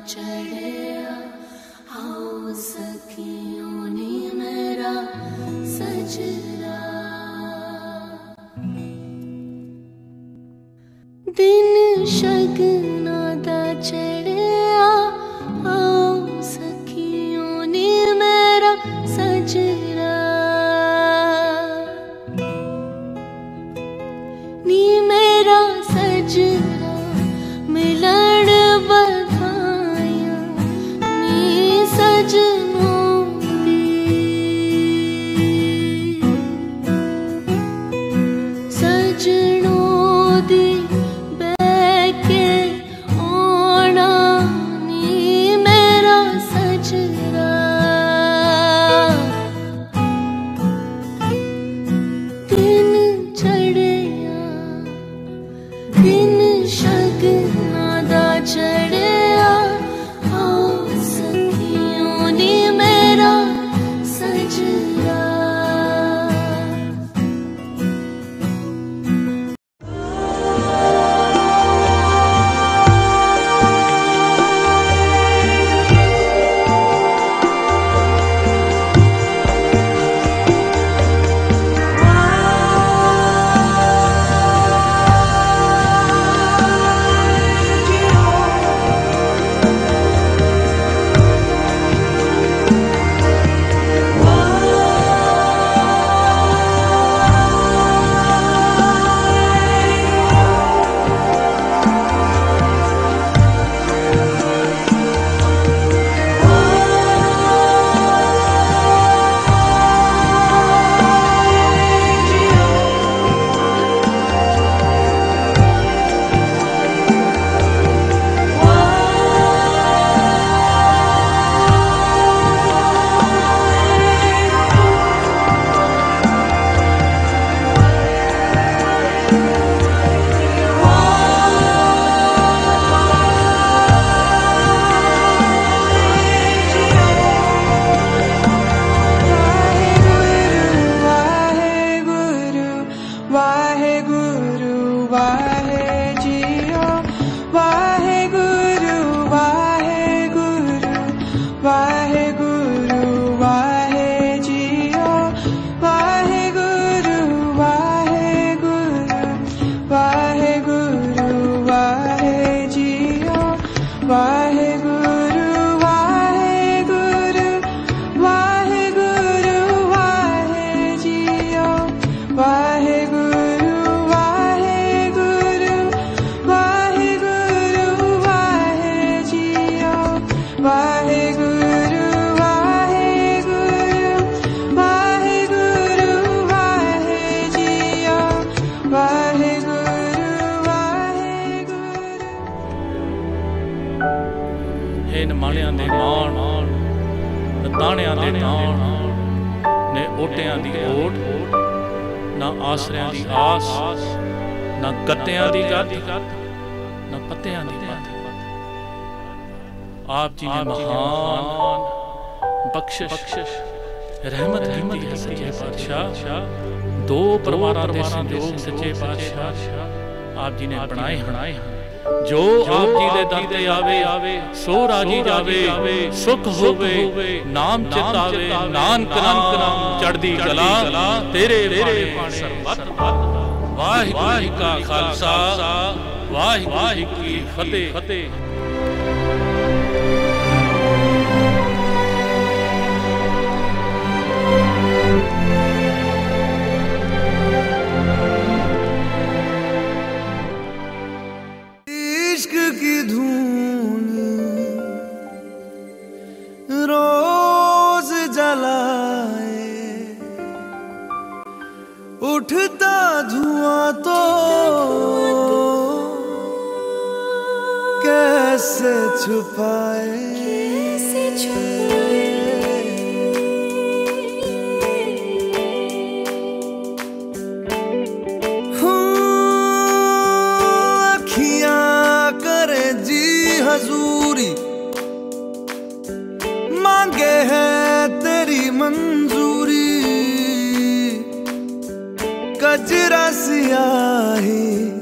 चढ़िया आओ सखियों नी मेरा सजरा। दिन शगना दा चढ़िया आओ सखियों नी मेरा सजरा। नी मेरा सजरा मिलन बधाइया नी सजनों दी। सजनों दी बैके ओना नी मेरा सजरा। दिन चढ़िया दिन शगना दा चढ़िया आओ सखियों नी मेरा सजरा। हे नमाणियां दे मान ताणियां दे ताण ने ओटियां दी ओट ना आसरियां दी आस ना गत्तियां दी गत ना पत्तियां दी पत। आप जी ने महान बख्शिश रहमत दी है सच्चे पातशाह। दो परवारां दे संजोग सच्चे पातशाह आप जी ने बनाए हैं। जो आप जी दे दर ते आवे सो राजी जावे सुख होवे नाम चितावे नानक नाम चढ़दी कला तेरे पाने सरबत। वाहिगुरू का खालसा वाहिगुरू की फतेह। इश्क की धून रोज जलाए उठता धुआं तो कैसे छुपाए। हजूरी मांगे है तेरी मंजूरी कजरा सियाही